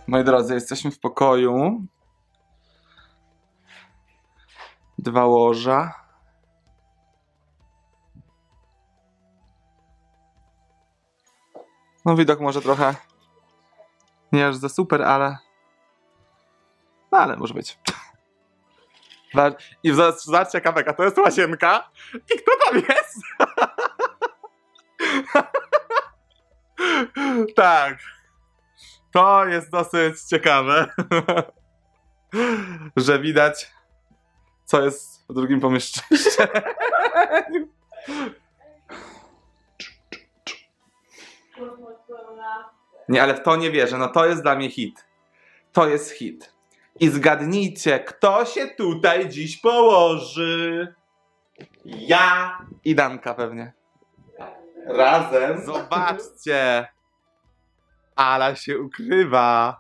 Moi drodzy, jesteśmy w pokoju. 2 łoża. No widok może trochę nie aż za super, ale... No ale może być. I zobaczcie kaweka, to jest łazienka. I kto tam jest? Tak. To jest dosyć ciekawe. Że widać, co jest w drugim pomieszczeniu. Nie, ale w to nie wierzę. No to jest dla mnie hit. To jest hit. I zgadnijcie, kto się tutaj dziś położy? Ja i Danka pewnie. Razem. Zobaczcie. Ala się ukrywa.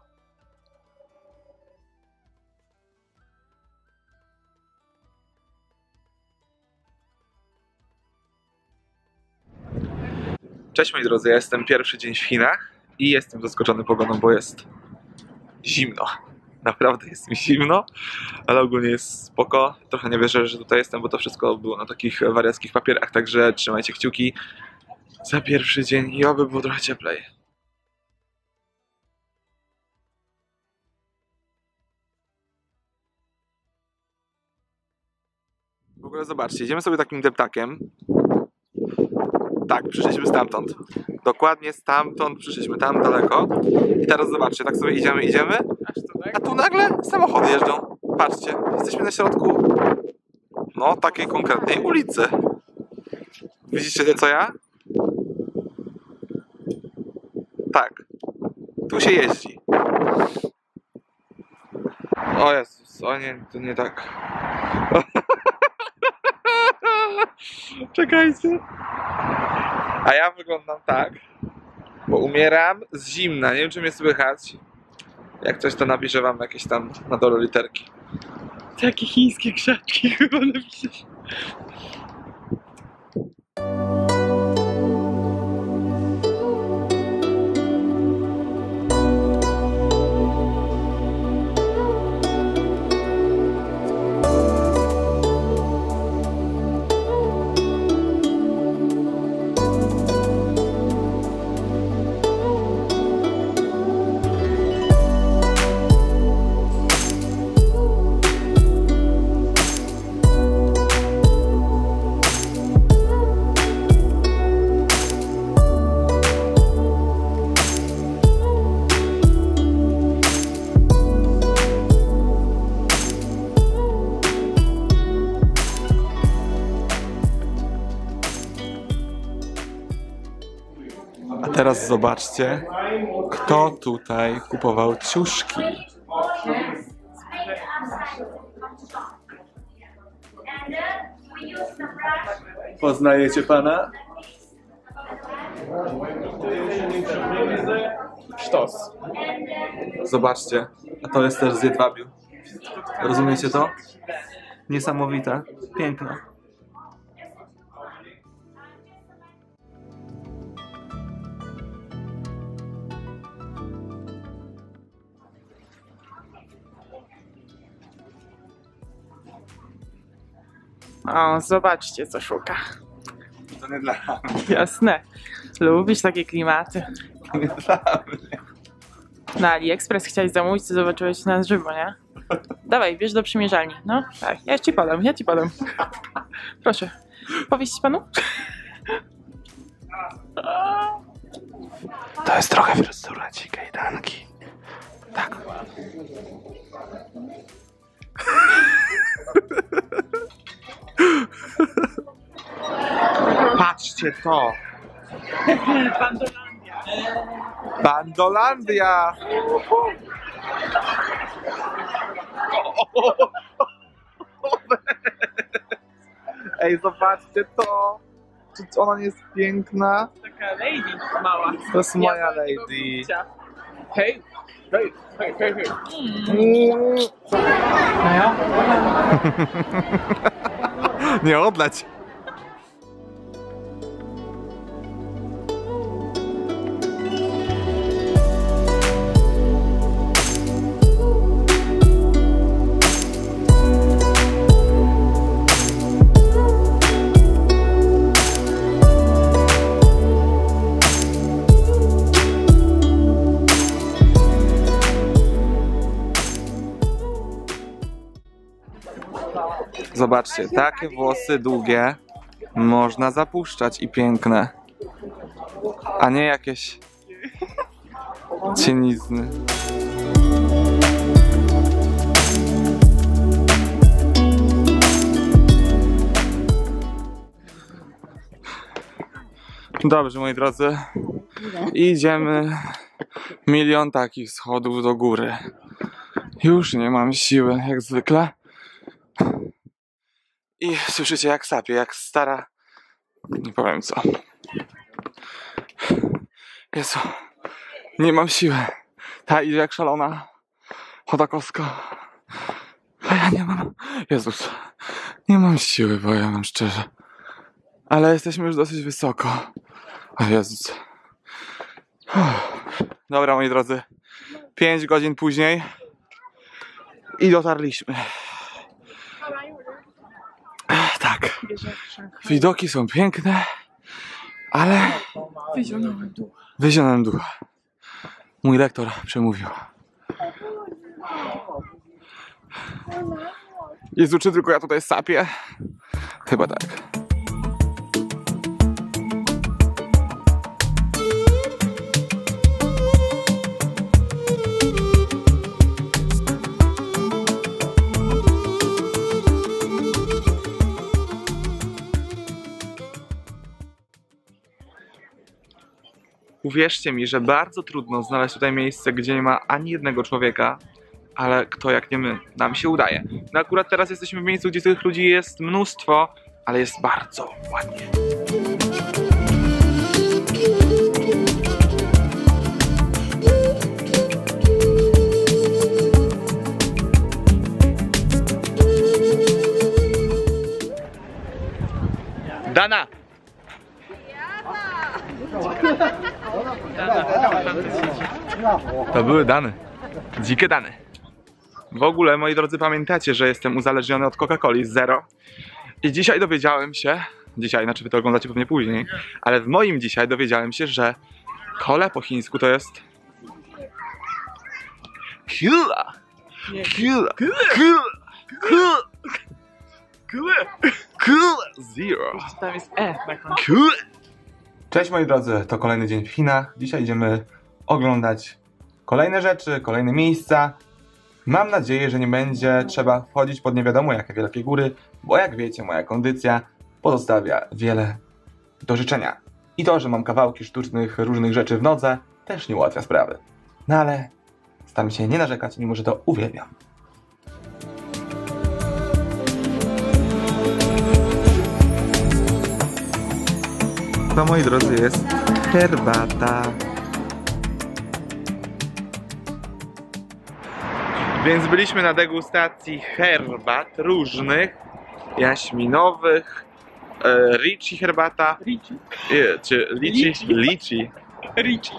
Cześć moi drodzy, ja jestem pierwszy dzień w Chinach i jestem zaskoczony pogodą, bo jest zimno. Naprawdę jest mi zimno, ale ogólnie jest spoko. Trochę nie wierzę, że tutaj jestem, bo to wszystko było na takich wariackich papierach, także trzymajcie kciuki za pierwszy dzień i oby było trochę cieplej. W ogóle zobaczcie, idziemy sobie takim deptakiem. Tak, przyszliśmy stamtąd. Dokładnie stamtąd przyszliśmy tam daleko. I teraz zobaczcie, tak sobie idziemy. A tu nagle samochody jeżdżą. Patrzcie, jesteśmy na środku, no, takiej konkretnej ulicy. Widzicie to co ja? Tak. Tu się jeździ. O Jezus, o nie, to nie tak. Czekajcie. A ja wyglądam tak, bo umieram z zimna. Nie wiem, czy mnie słychać. Jak coś, to napiszę wam jakieś tam na dole literki. Takie chińskie krzaczki chyba napiszesz. A teraz zobaczcie, kto tutaj kupował ciuszki. Poznajecie pana? Sztos. Zobaczcie, a to jest też z jedwabiu. Rozumiecie to? Niesamowite, piękne. O, zobaczcie co szuka. To nie dla mnie. Jasne. Lubisz takie klimaty. To nie dla mnie. Na AliExpress chciałeś zamówić, to zobaczyłeś na żywo, nie? Dawaj, bierz do przymierzalni. No, tak, ja ci podam. Proszę. Powieść panu? To jest trochę fryzura ci kajdanki. Tak. Patrzcie to! Bandolandia. Bandolandia! Ej, zobaczcie to! Czy ona nie jest piękna? Taka lady mała. To jest moja lady. Hej, hej, hej, hej, hej. No ja? Nie odleć! Zobaczcie, takie włosy długie można zapuszczać i piękne, a nie jakieś cienizny. Dobrze, moi drodzy, idziemy milion takich schodów do góry. Już nie mam siły, jak zwykle. I słyszycie, jak sapię, jak stara... Nie powiem co. Jezu, nie mam siły. Ta idzie jak szalona. Chodakowska. A ja nie mam... Jezus, nie mam siły, powiem wam szczerze. Ale jesteśmy już dosyć wysoko. O Jezus. Dobra, moi drodzy. 5 godzin później. I dotarliśmy. Tak. Widoki są piękne, ale wyzionąłem ducha. Mój lektor przemówił. Jezu, czy tylko ja tutaj sapię? Chyba tak. Uwierzcie mi, że bardzo trudno znaleźć tutaj miejsce, gdzie nie ma ani jednego człowieka, ale kto jak nie my, nam się udaje. No akurat teraz jesteśmy w miejscu, gdzie tych ludzi jest mnóstwo, ale jest bardzo ładnie. Dana! To były dane. Dzikie dane. W ogóle, moi drodzy, pamiętacie, że jestem uzależniony od Coca-Coli Zero. I dzisiaj dowiedziałem się, znaczy wy to oglądacie pewnie później, ale w moim dzisiaj dowiedziałem się, że cola po chińsku to jest Cola. Cola Zero. Tam jest E. Cześć moi drodzy, to kolejny dzień w Chinach. Dzisiaj idziemy oglądać kolejne rzeczy, kolejne miejsca. Mam nadzieję, że nie będzie trzeba wchodzić pod nie wiadomo jakie wielkie góry, bo jak wiecie, moja kondycja pozostawia wiele do życzenia. I to, że mam kawałki sztucznych różnych rzeczy w nodze, też nie ułatwia sprawy. No ale staram się nie narzekać, mimo że to uwielbiam. To, moi drodzy, jest herbata. Więc byliśmy na degustacji herbat różnych, jaśminowych, Ricci herbata. Ricci. Czy liczy? Liczy. Ricci.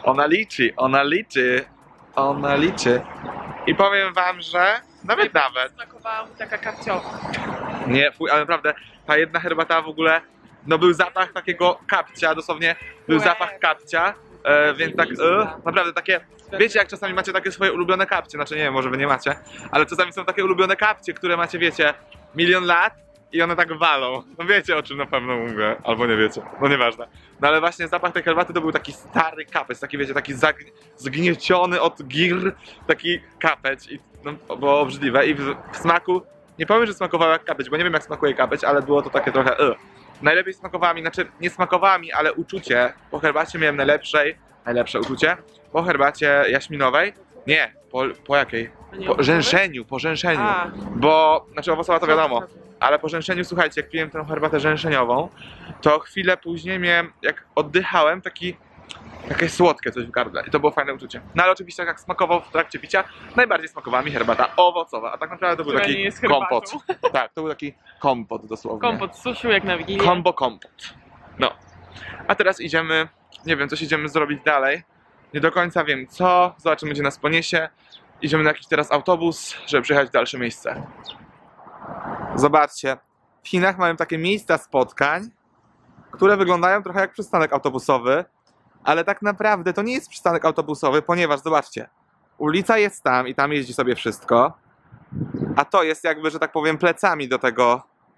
Ona liczy. I powiem wam, że nawet. Smakowała mu taka kapciowa. Nie, fuj, ale naprawdę, ta jedna herbata w ogóle, no był zapach takiego kapcia, dosłownie był zapach kapcia, więc tak, naprawdę takie, wiecie jak czasami macie takie swoje ulubione kapcie, znaczy nie wiem, może wy nie macie, ale czasami są takie ulubione kapcie, które macie, wiecie, milion lat i one tak walą. No wiecie o czym na pewno mówię, albo nie wiecie, no nieważne. No ale właśnie zapach tej herbaty to był taki stary kapeć, taki wiecie, taki zgnieciony od gir, taki kapeć i no, było obrzydliwe i w smaku, nie powiem, że smakowało jak kapeć, bo nie wiem jak smakuje kapeć, ale było to takie trochę Najlepiej smakowała mi, znaczy nie smakowała mi, ale uczucie po herbacie miałem najlepsze uczucie po herbacie jaśminowej. Nie, po jakiej? Po rzęszeniu. Bo, znaczy owocowa to wiadomo, ale po rzęszeniu, słuchajcie, jak piłem tę herbatę rzęszeniową, to chwilę później miałem, jak oddychałem, takie słodkie coś w gardle i to było fajne uczucie. No ale oczywiście jak smakował w trakcie picia, najbardziej smakowała mi herbata owocowa, a tak naprawdę to był taki kompot. Tak, to był taki kompot dosłownie. Kompot suszu jak na Wigilię. Kompot. No. A teraz idziemy, nie wiem, coś idziemy zrobić dalej. Nie do końca wiem co, zobaczymy gdzie nas poniesie. Idziemy na jakiś teraz autobus, żeby przyjechać w dalsze miejsce. Zobaczcie, w Chinach mają takie miejsca spotkań, które wyglądają trochę jak przystanek autobusowy. Ale tak naprawdę to nie jest przystanek autobusowy, ponieważ zobaczcie, ulica jest tam i tam jeździ sobie wszystko, a to jest jakby, że tak powiem, plecami do tego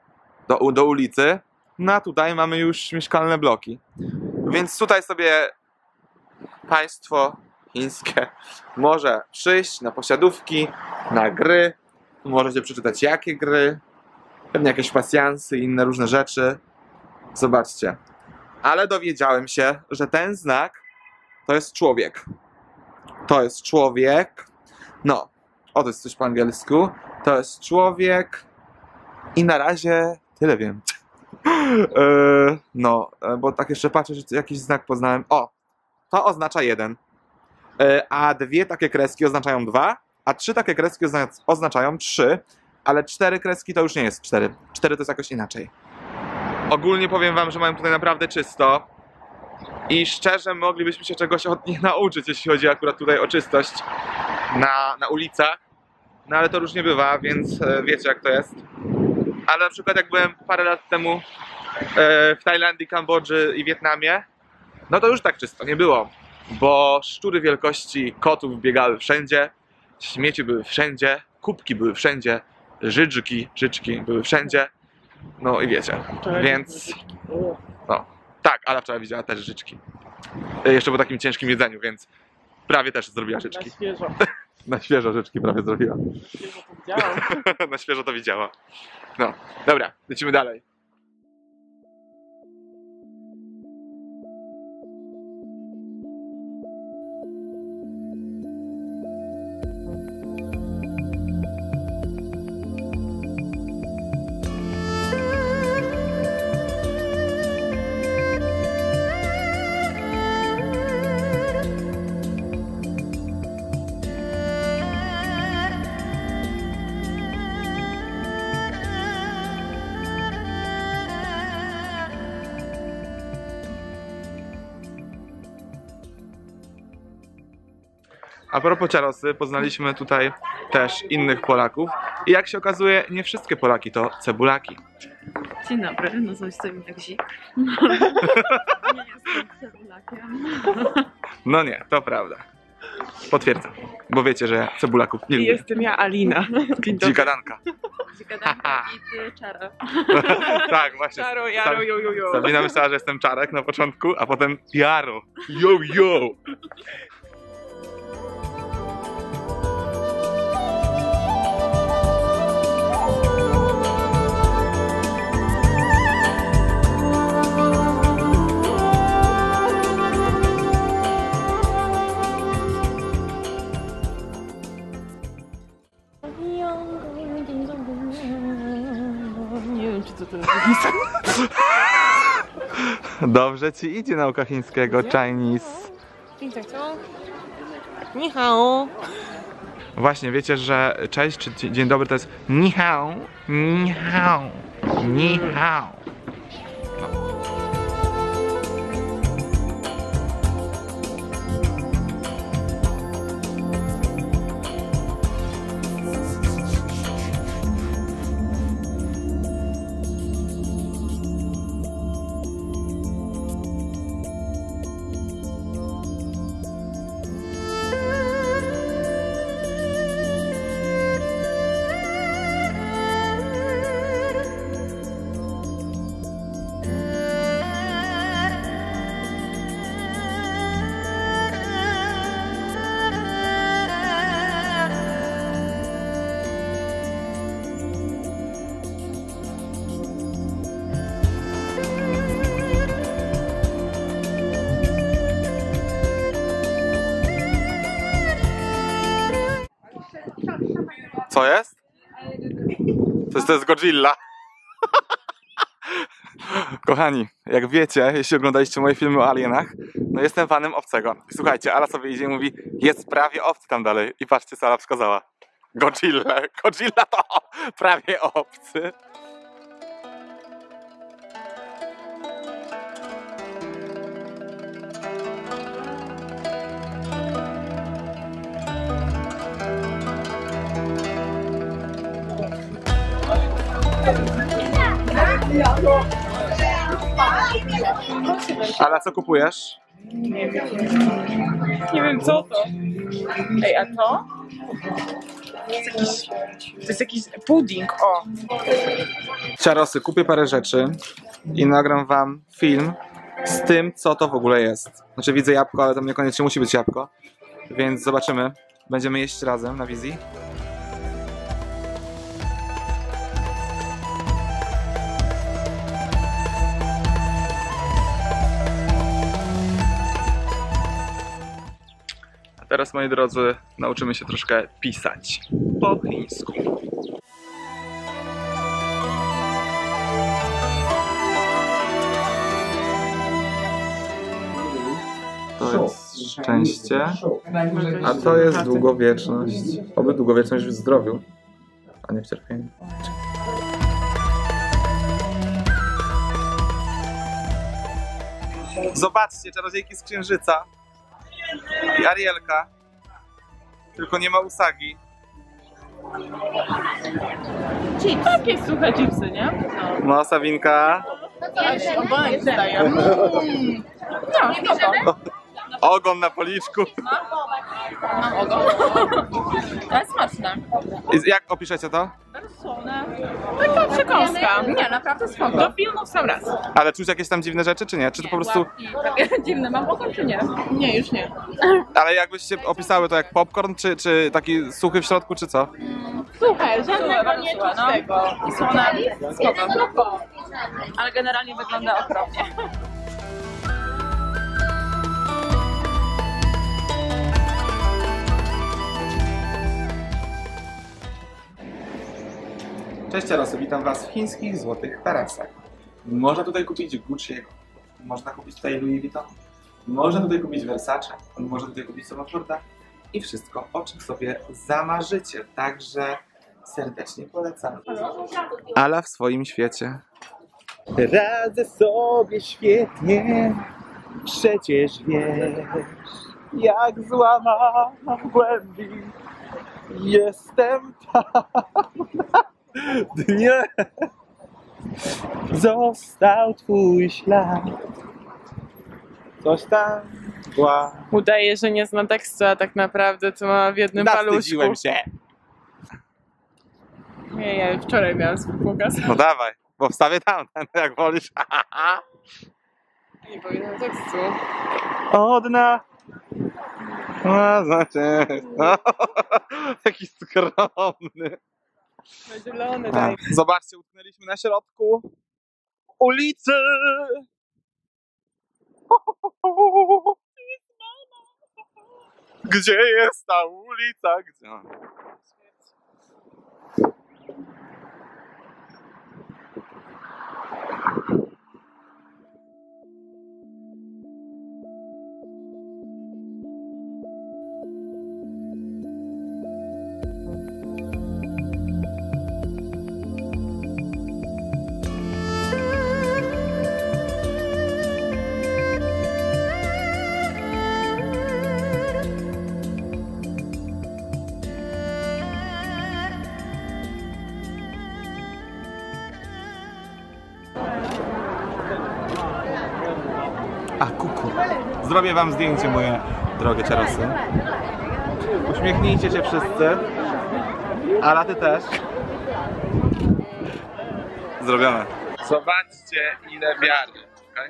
do ulicy. No a tutaj mamy już mieszkalne bloki. Więc tutaj sobie państwo chińskie może przyjść na posiadówki, na gry. Możecie przeczytać jakie gry. Pewnie jakieś pasjansy i inne różne rzeczy. Zobaczcie. Ale dowiedziałem się, że ten znak to jest człowiek. To jest człowiek. No, o, to jest coś po angielsku. To jest człowiek. I na razie tyle wiem. No, bo tak jeszcze patrzę, że jakiś znak poznałem. O, to oznacza 1. A 2 takie kreski oznaczają 2, a 3 takie kreski oznaczają 3, ale 4 kreski to już nie jest 4. 4 to jest jakoś inaczej. Ogólnie powiem wam, że mają tutaj naprawdę czysto i szczerze moglibyśmy się czegoś od nich nauczyć, jeśli chodzi akurat tutaj o czystość na ulicach. No ale to różnie bywa, więc wiecie jak to jest. Ale na przykład jak byłem parę lat temu w Tajlandii, Kambodży i Wietnamie, no to już tak czysto nie było. Bo szczury wielkości kotów biegały wszędzie, śmieci były wszędzie, kubki były wszędzie, życzki były wszędzie. No i wiecie, więc... No, tak, Ala wczoraj widziała też życzki. Jeszcze po takim ciężkim jedzeniu, więc prawie też zrobiła życzki. Na świeżo. Na świeżo życzki prawie zrobiła. Świeżo to widziałam. Na świeżo to widziała. No, dobra, lecimy dalej. A propos ciarosy, poznaliśmy tutaj też innych Polaków i jak się okazuje, nie wszystkie Polaki to cebulaki. Dzień dobry, nazywam się Zik. Nie jestem cebulakiem. No nie, to prawda. Potwierdzam, bo wiecie, że ja cebulaków nie lubię. Jestem ja, Alina. Dzikadanka. Dzikadanka i ty Czara. Tak, właśnie. Czaro, jaro, jo, jo, jo. Sabina myślała, że jestem Czarek na początku, a potem Jaro. Yo, yo. Nie wiem, czy to teraz jest. Dobrze ci idzie nauka chińskiego, Chinese. Ni hao. Właśnie, wiecie, że cześć czy dzień dobry to jest ni hao, ni hao, ni hao. Co jest? To jest Godzilla. Kochani, jak wiecie, jeśli oglądaliście moje filmy o alienach, no jestem fanem obcego. Słuchajcie, Ala sobie idzie i mówi, jest prawie obcy tam dalej. I patrzcie, co Ala wskazała. Godzilla. Godzilla to prawie obcy. Ala, co kupujesz? Nie wiem co to. Ej, a to? To jest jakiś pudding, o. Ciarosy, kupię parę rzeczy i nagram wam film z tym, co to w ogóle jest. Znaczy widzę jabłko, ale to niekoniecznie musi być jabłko. Więc zobaczymy. Będziemy jeść razem na wizji. A teraz, moi drodzy, nauczymy się troszkę pisać po chińsku. To jest szczęście, a to jest długowieczność. Oby długowieczność w zdrowiu, a nie w cierpieniu. Zobaczcie, czarodziejki z Księżyca i Arielka. Tylko nie ma Usagi. Takie suche chipsy, nie? No, Sawinka. Oboje daję. No, spoko. Ogon na policzku. Mam ogon. Ale smaczne. I jak opiszecie to? Taka przekąska. Nie, naprawdę spoko. Do filmu w sam raz. Ale czuć jakieś tam dziwne rzeczy, czy nie? Czy to po prostu... Dziwne, mam ogon czy nie? Nie, już nie. Ale jakbyście opisały to jak popcorn, czy taki suchy w środku, czy co? Słuchaj, żadnego nie czuć tego. I słona, spoko. Ale generalnie wygląda okropnie. Cześć Ciarosy, witam was w chińskich złotych tarasach. Można tutaj kupić Gucci'ego, można kupić tutaj Louis Vuitton, można tutaj kupić Versace, można tutaj kupić Tom Forda i wszystko, o czym sobie zamarzycie. Także serdecznie polecam. Ala w swoim świecie. Radzę sobie świetnie, przecież wiesz, jak złamana w głębi jestem tam. Dnie został twój ślad. Coś tam była. Udaje, że nie zna tekstu, a tak naprawdę to ma w jednym paluszku. Nawstydziłem się. Nie, ja wczoraj miałam swój pokaz. No dawaj, bo wstawię tamten, jak wolisz. Nie pamiętam tekstu. Od dna. No, znaczy. No, jaki skromny. Zielony, daj. Zobaczcie, utknęliśmy na środku ulicy. Gdzie jest ta ulica? Gdzie? A kuku. Zrobię wam zdjęcie, moje drogie ciarosy. Uśmiechnijcie się wszyscy. Ala, ty też. Zrobione. Zobaczcie, ile wiary. Okay?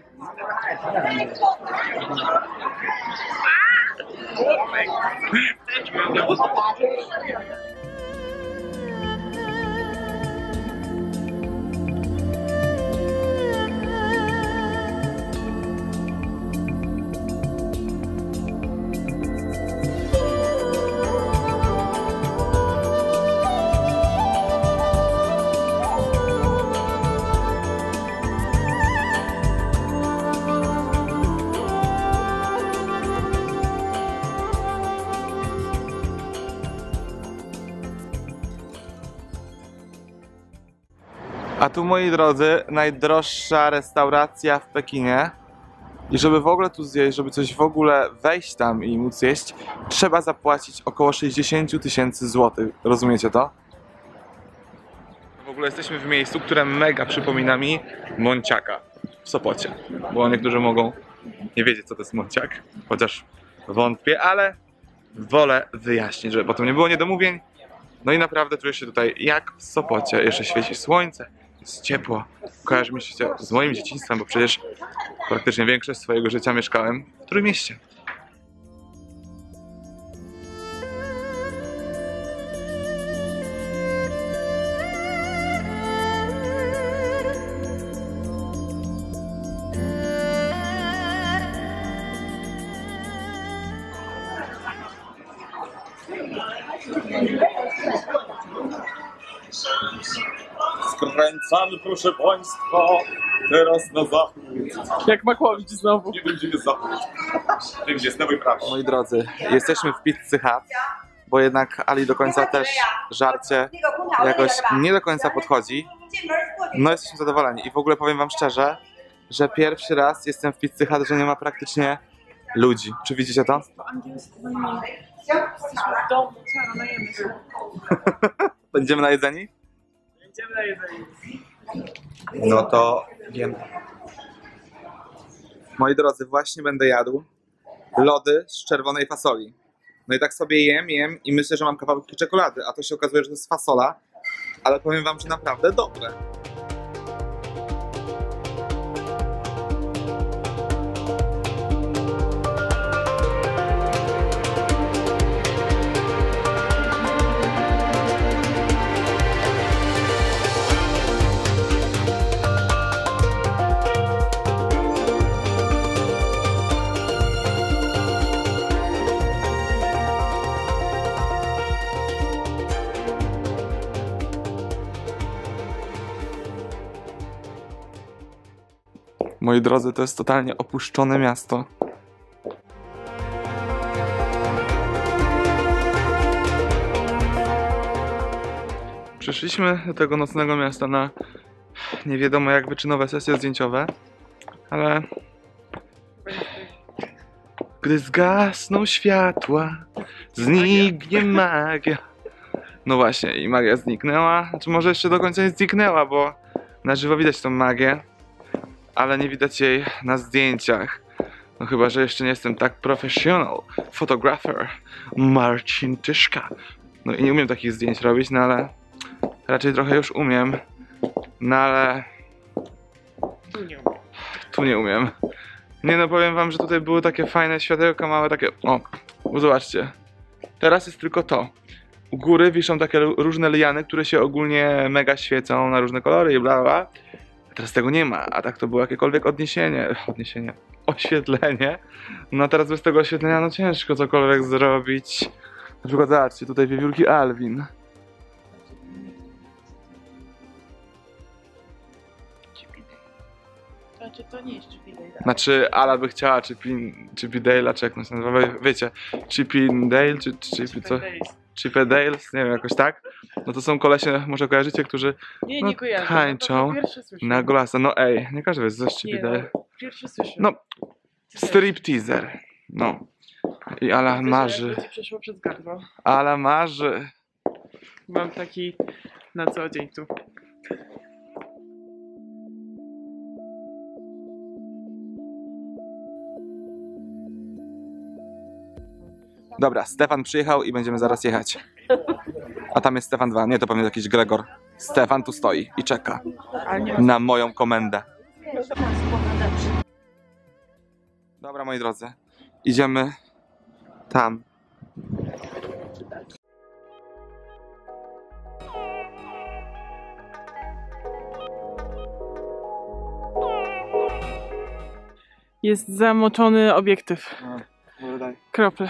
A tu, moi drodzy, najdroższa restauracja w Pekinie. I żeby w ogóle tu zjeść, żeby coś w ogóle wejść tam i móc jeść, trzeba zapłacić około 60 000 złotych. Rozumiecie to? W ogóle jesteśmy w miejscu, które mega przypomina mi Monciaka w Sopocie. Bo niektórzy mogą nie wiedzieć, co to jest Monciak, chociaż wątpię, ale wolę wyjaśnić, żeby potem nie było niedomówień. No i naprawdę czuję się tutaj jak w Sopocie. Jeszcze świeci słońce, jest ciepło. Kojarzy mi się z moim dzieciństwem, bo przecież praktycznie większość swojego życia mieszkałem w Trójmieście. Skręcamy, proszę Państwa, teraz na zachód. Jak Makłowicz znowu. Nie wiem, gdzie jest zachód. Wiem, gdzie jest lewo i prawo. Moi drodzy, jesteśmy w Pizzy Hut, bo jednak Ali do końca też żarcie jakoś nie do końca podchodzi. No jesteśmy zadowoleni i w ogóle powiem wam szczerze, że pierwszy raz jestem w Pizzy Hut, że nie ma praktycznie ludzi. Czy widzicie to? Po angielsku jesteśmy w domu, co najemy się. Będziemy najedzeni? Będziemy najedzeni. No to wiem. Moi drodzy, właśnie będę jadł lody z czerwonej fasoli. No i tak sobie jem i myślę, że mam kawałki czekolady, a to się okazuje, że to jest fasola. Ale powiem wam, że naprawdę dobre. Moi drodzy, to jest totalnie opuszczone miasto. Przyszliśmy do tego nocnego miasta na nie wiadomo jak wyczynowe sesje zdjęciowe, ale gdy zgasną światła, zniknie magia. No właśnie, i magia zniknęła, znaczy może jeszcze do końca nie zniknęła, bo na żywo widać tą magię, ale nie widać jej na zdjęciach. No chyba, że jeszcze nie jestem tak professional photographer Marcin Tyszka. No i nie umiem takich zdjęć robić, no ale raczej trochę już umiem. No ale tu nie umiem. Nie no, powiem wam, że tutaj były takie fajne światełka, małe takie... O, zobaczcie. Teraz jest tylko to. U góry wiszą takie różne liany, które się ogólnie mega świecą na różne kolory i bla bla. Teraz tego nie ma, a tak to było jakiekolwiek oświetlenie. No teraz bez tego oświetlenia no ciężko cokolwiek zrobić. Na przykład zobaczcie, tutaj wiewiórki Alvin. Znaczy to nie jest Chippy Dale. Znaczy Ala by chciała Chippy Dale'a, czy jak to się nazywa, wiecie, Chippy Dale, czy Chippy co? Chippy Dales, nie wiem, jakoś tak. No to są kolesie, może kojarzycie, którzy Nie kojarzę. tańczą na golasa. No ej, nie każdy wie, co jest Chippy Dale. Pierwszy słyszę. No, stripteaser. No. I Ala marzy. Ci przeszło przez gardło. Ala marzy. Mam taki na co dzień tu. Dobra, Stefan przyjechał i będziemy zaraz jechać. A tam jest Stefan 2. Nie, to pewnie jakiś Gregor. Stefan tu stoi i czeka na moją komendę. Dobra, moi drodzy. Idziemy tam. Jest zamoczony obiektyw. Krople.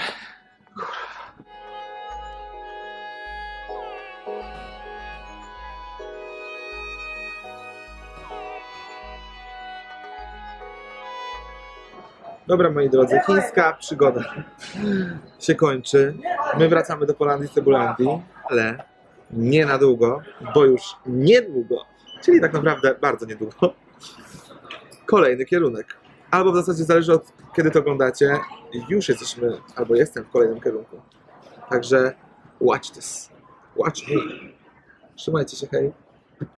Dobra, moi drodzy, chińska przygoda się kończy. My wracamy do Polandii, Cebulandii, ale nie na długo, bo już niedługo, czyli tak naprawdę bardzo niedługo, kolejny kierunek. Albo w zasadzie zależy od kiedy to oglądacie, już jesteśmy, albo jestem w kolejnym kierunku. Także watch this, watch me. Trzymajcie się, hej.